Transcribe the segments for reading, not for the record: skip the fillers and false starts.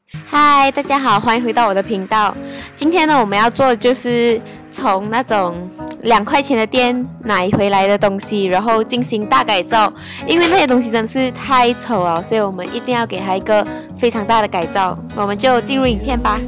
嗨，大家好，欢迎回到我的频道。今天呢，我们要做的就是从那种2块钱的店买回来的东西，然后进行大改造。因为那些东西真的是太丑了，所以我们一定要给它一个非常大的改造。我们就进入影片吧。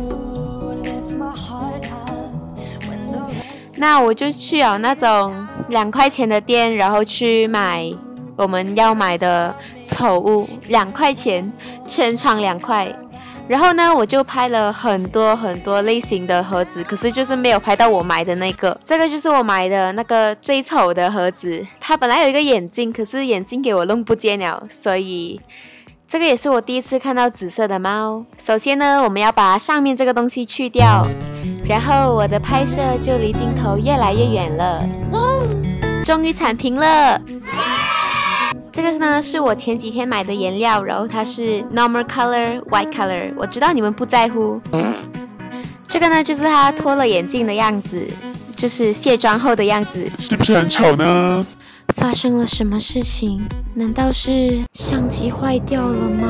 那我就去了那种2块钱的店，然后去买我们要买的丑物，2块钱，全场2块。然后呢，我就拍了很多类型的盒子，可是就是没有拍到我买的那个。这个就是我买的那个最丑的盒子，它本来有一个眼睛，可是眼睛给我弄不见了，所以这个也是我第一次看到紫色的猫。首先呢，我们要把上面这个东西去掉，然后我的拍摄就离镜头越来越远了，终于铲平了。这个呢是我前几天买的颜料，然后它是 normal color white color， 我知道你们不在乎。这个呢就是它脱了眼镜的样子，就是卸妆后的样子， 是不是很丑呢？ 发生了什么事情？难道是相机坏掉了吗？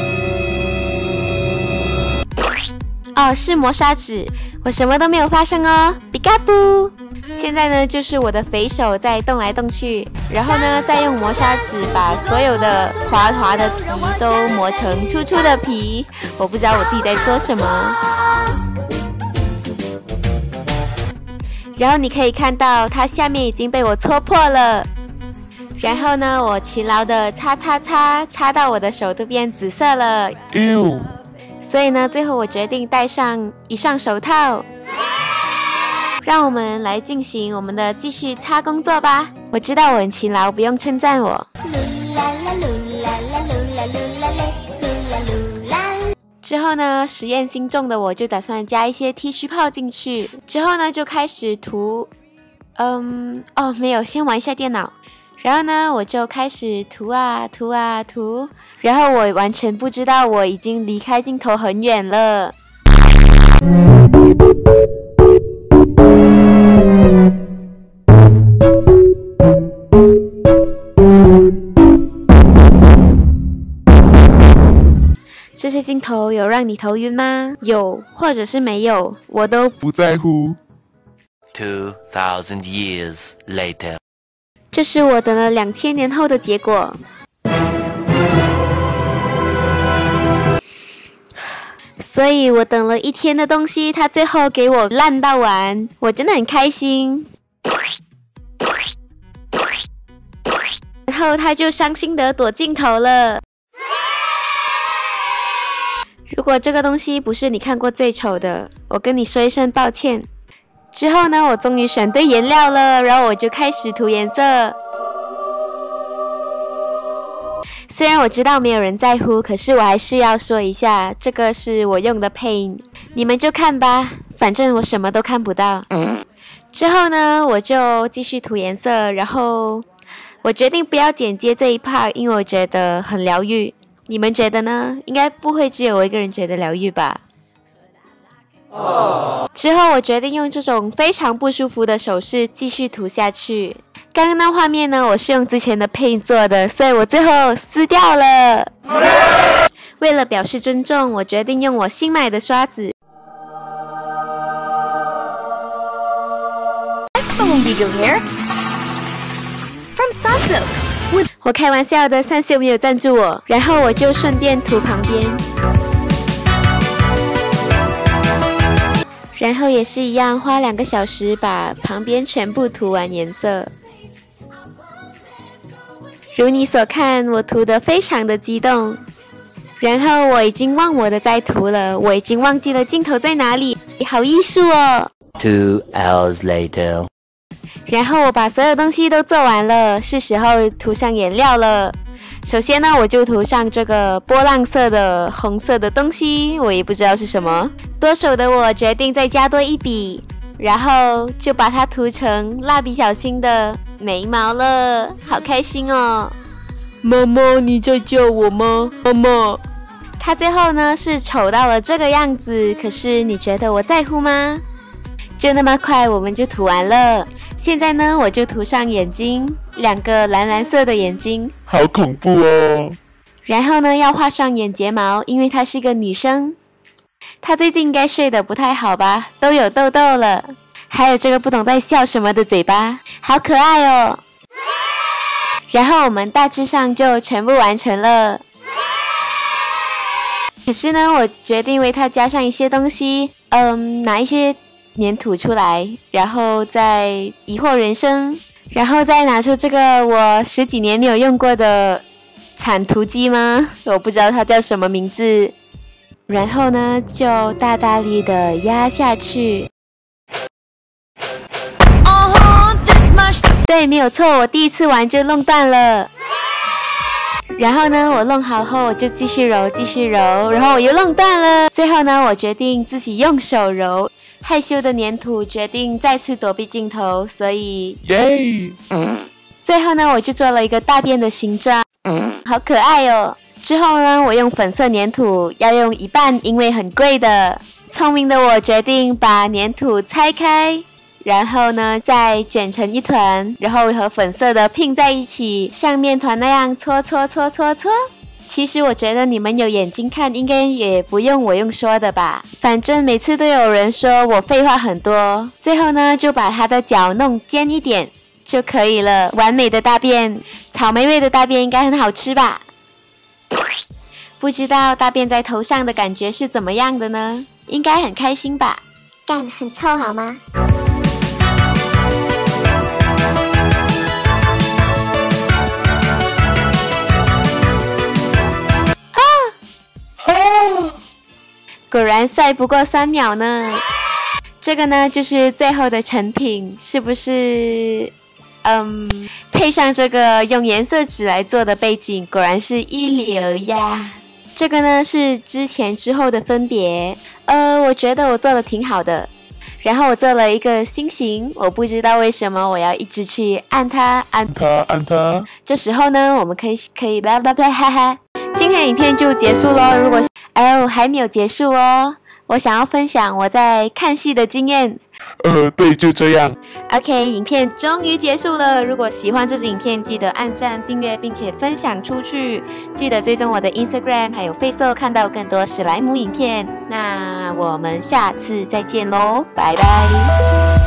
哦，是磨砂纸，我什么都没有发生哦，比嘎布。现在呢，就是我的肥手在动来动去，然后呢，再用磨砂纸把所有的滑滑的皮都磨成粗粗的皮。我不知道我自己在说什么。然后你可以看到它下面已经被我戳破了。然后呢，我勤劳的擦到我的手都变紫色了。所以呢，最后我决定戴上一双手套。让我们来进行我们的继续擦工作吧。我知道我很勤劳，不用称赞我。之后呢，实验心重的我就打算加一些剃须泡进去。之后呢，就开始涂，没有，先玩一下电脑。然后呢，我就开始涂啊涂啊涂。然后我完全不知道我已经离开镜头很远了。这些镜头有让你头晕吗？有，或者是没有，我都不在乎。 2000 years later， 这是我等了2000年后的结果。所以我等了1天的东西，它最后给我烂到完，我真的很开心。然后他就伤心的躲镜头了。如果这个东西不是你看过最丑的，我跟你说一声抱歉。之后呢，我终于选对颜料了，然后我就开始涂颜色。虽然我知道没有人在乎，可是我还是要说一下，这个是我用的 paint， 你们就看吧，反正我什么都看不到。之后呢，我就继续涂颜色，然后我决定不要剪接这一 part， 因为我觉得很疗愈。你们觉得呢？应该不会只有我一个人觉得疗愈吧。之后我决定用这种非常不舒服的手势继续涂下去。刚刚那画面呢，我是用之前的 paint 做的，所以我最后撕掉了。为了表示尊重，我决定用我新买的刷子。我开玩笑的，3秀没有赞助我，然后我就顺便涂旁边，然后也是一样花2个小时把旁边全部涂完颜色。如你所看，我涂得非常的激动，然后我已经忘我的在涂了，我已经忘记了镜头在哪里，好艺术哦。 2 hours later， 然后我把所有东西都做完了，是时候涂上颜料了。首先呢，我就涂上这个波浪色的红色的东西，我也不知道是什么。多手的我决定再加多一笔，然后就把它涂成蜡笔小新的眉毛了，好开心哦！妈妈，你在叫我吗？妈妈。它最后呢是丑到了这个样子，可是你觉得我在乎吗？就那么快我们就涂完了。现在呢，我就涂上眼睛，2个蓝色的眼睛， 好恐怖哦。 然后呢，要画上眼睫毛，因为她是一个女生。 他最近应该睡得不太好吧，都有痘痘了。还有这个不懂在笑什么的嘴巴，好可爱哦。然后我们大致上就全部完成了。可是呢，我决定为它加上一些东西，拿一些粘土出来，然后再疑惑人生，然后再拿出这个我10几年没有用过的铲土机吗？我不知道它叫什么名字。然后呢，就大大力的压下去。对，没有错，我第一次玩就弄断了。然后呢，我弄好后我就继续揉，继续揉，然后我又弄断了。最后呢，我决定自己用手揉。害羞的粘土决定再次躲避镜头，所以耶！ 最后呢，我就做了一个大便的形状，好可爱哦。之后呢，我用粉色粘土，要用一半，因为很贵的。聪明的我决定把粘土拆开，然后呢再卷成一团，然后和粉色的拼在一起，像面团那样搓搓搓搓搓。其实我觉得你们有眼睛看，应该也不用我用说的吧。反正每次都有人说我废话很多。最后呢，就把它的角弄尖一点就可以了。完美的大便，草莓味的大便应该很好吃吧？不知道大便在头上的感觉是怎么样的呢？应该很开心吧？ 干，很臭好吗？ 果然帅不过3秒呢。这个呢就是最后的成品，是不是配上这个用颜色纸来做的背景，果然是一流呀。这个呢是之前之后的分别，我觉得我做的挺好的。然后我做了一个心形，我不知道为什么我要一直去按它。这时候呢，我们可以blah blah blah哈哈。今天影片就结束咯，如果还没有结束哦，我想要分享我在看戏的经验。 对，就这样。 OK， 影片终于结束了。如果喜欢这支影片，记得按赞、订阅，并且分享出去。记得追踪我的 Instagram 还有 Facebook， 看到更多史莱姆影片。那我们下次再见喽，拜拜。